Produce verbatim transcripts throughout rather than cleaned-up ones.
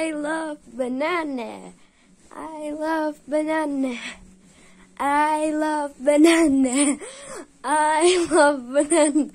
I love banana. I love banana. I love banana. I love banana.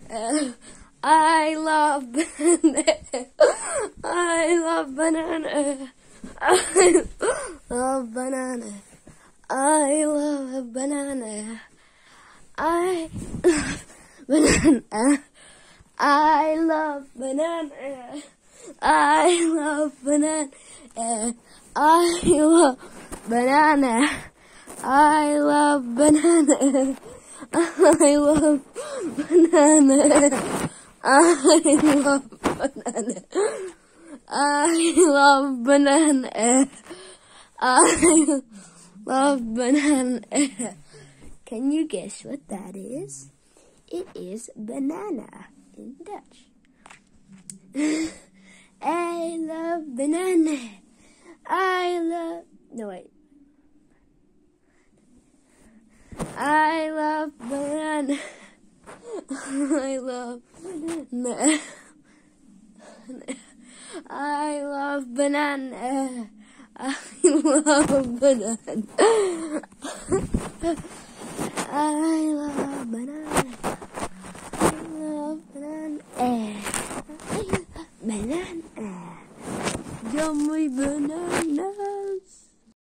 I love banana. I love banana. I love banana. I love banana. I love banana. I love banana. I love banana. I love banana. I love banana. I love banana. I love banana. I love banana. I love banana. Can you guess what that is? It is banana in Dutch. I love banana. I love, no wait. I love banana. I love banana. I love banana. I love banana. I love banana.